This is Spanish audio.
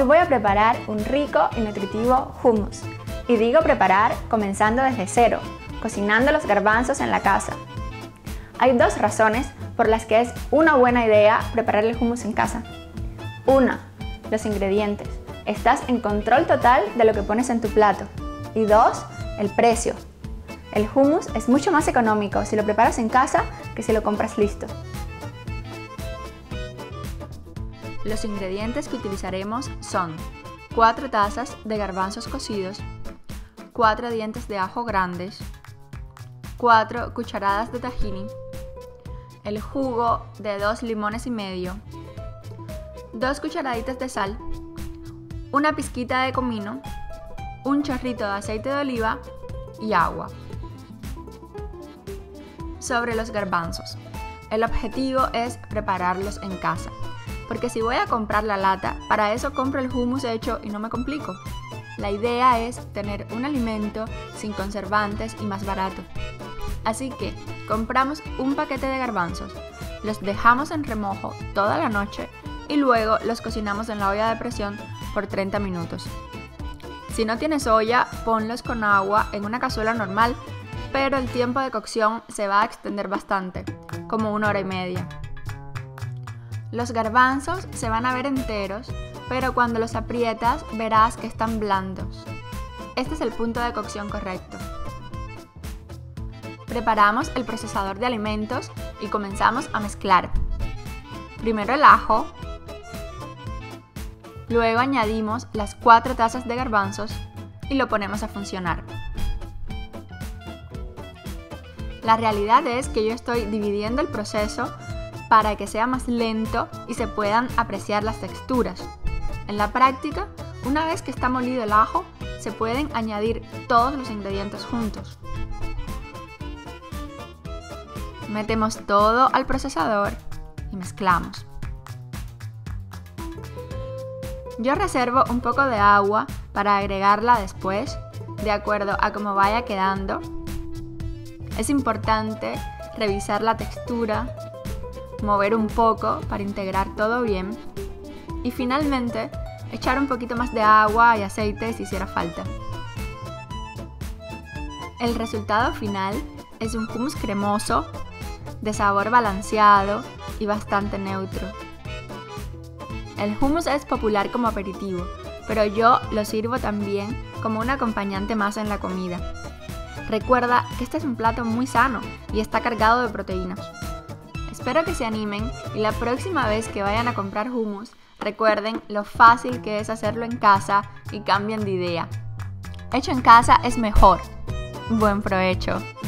Hoy voy a preparar un rico y nutritivo hummus. Y digo preparar comenzando desde cero, cocinando los garbanzos en la casa. Hay dos razones por las que es una buena idea preparar el hummus en casa. Una, los ingredientes. Estás en control total de lo que pones en tu plato. Y dos, el precio. El hummus es mucho más económico si lo preparas en casa que si lo compras listo. Los ingredientes que utilizaremos son 4 tazas de garbanzos cocidos, 4 dientes de ajo grandes, 4 cucharadas de tahini, el jugo de 2 limones y medio, 2 cucharaditas de sal, una pizquita de comino, un chorrito de aceite de oliva y agua. Sobre los garbanzos. El objetivo es prepararlos en casa, porque si voy a comprar la lata, para eso compro el hummus hecho y no me complico. La idea es tener un alimento sin conservantes y más barato. Así que compramos un paquete de garbanzos, los dejamos en remojo toda la noche y luego los cocinamos en la olla de presión por 30 minutos. Si no tienes olla, ponlos con agua en una cazuela normal, pero el tiempo de cocción se va a extender bastante, como 1 hora y media. Los garbanzos se van a ver enteros, pero cuando los aprietas verás que están blandos. Este es el punto de cocción correcto. Preparamos el procesador de alimentos y comenzamos a mezclar. Primero el ajo, luego añadimos las 4 tazas de garbanzos y lo ponemos a funcionar. La realidad es que yo estoy dividiendo el proceso para que sea más lento y se puedan apreciar las texturas. En la práctica, una vez que está molido el ajo, se pueden añadir todos los ingredientes juntos. Metemos todo al procesador y mezclamos. Yo reservo un poco de agua para agregarla después, de acuerdo a cómo vaya quedando. Es importante revisar la textura, mover un poco para integrar todo bien y finalmente echar un poquito más de agua y aceite si hiciera falta. El resultado final es un hummus cremoso, de sabor balanceado y bastante neutro. El hummus es popular como aperitivo, pero yo lo sirvo también como un acompañante más en la comida. Recuerda que este es un plato muy sano y está cargado de proteínas. Espero que se animen y la próxima vez que vayan a comprar hummus, recuerden lo fácil que es hacerlo en casa y cambien de idea. Hecho en casa es mejor. Buen provecho.